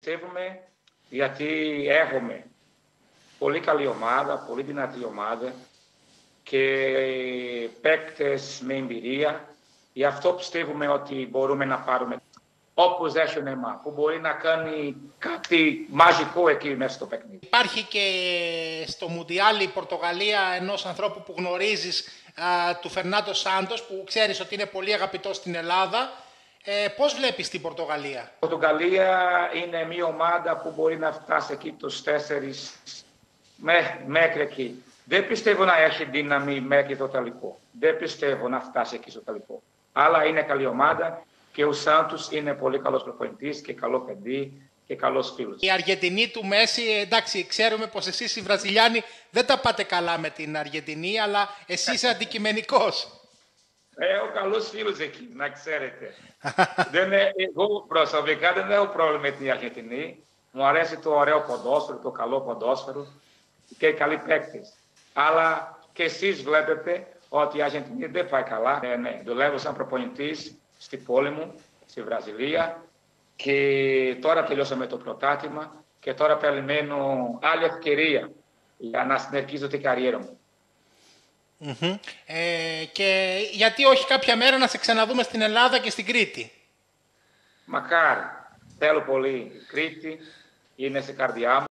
πιστεύουμε, γιατί έχουμε πολύ καλή ομάδα, πολύ δυνατή ομάδα και παίκτες με εμπειρία. Γι' αυτό πιστεύουμε ότι μπορούμε να πάρουμε, όπως έχει ο Νεϊμάρ, που μπορεί να κάνει κάτι μαγικό εκεί μέσα στο παιχνίδι. Υπάρχει και στο Μουντιάλ η Πορτογαλία ενός ανθρώπου που γνωρίζεις, του Φερνάντο Σάντος, που ξέρεις ότι είναι πολύ αγαπητός στην Ελλάδα. Πώς βλέπεις την Πορτογαλία? Η Πορτογαλία είναι μια ομάδα που μπορεί να φτάσει εκεί τους 4 μέχρι εκεί. Δεν πιστεύω να έχει δύναμη μέχρι το τελικό. Δεν πιστεύω να φτάσει εκεί στο τελικό. Αλλά είναι καλή ομάδα και ο Σάντος είναι πολύ καλός προπονητής και καλό παιδί και καλός φίλος. Η Αργεντινή του Μέση, εντάξει, ξέρουμε πως εσείς οι Βραζιλιάνοι δεν τα πάτε καλά με την Αργεντινή, αλλά εσύ είσαι αντικειμενικός. Έχω καλούς φίλους εκεί, να ξέρετε. Εγώ προσωπικά δεν έχω πρόβλημα με την Αργεντινή. Μου αρέσει το ωραίο ποδόσφαιρο, το καλό ποδόσφαιρο και οι καλοί παίκτες. Αλλά και εσείς βλέπετε ότι η Αργεντινή δεν πάει καλά. Ναι, δουλεύω σαν προπονητής στη πόλη μου, στη Βραζιλία, και τώρα τελειώσαμε το πρωτάθλημα και τώρα περιμένω άλλη ευκαιρία για να συνεχίσω την καριέρα μου. Και γιατί όχι κάποια μέρα να σε ξαναδούμε στην Ελλάδα και στην Κρήτη? Μακάρι. Θέλω πολύ. Η Κρήτη είναι στην καρδιά μου.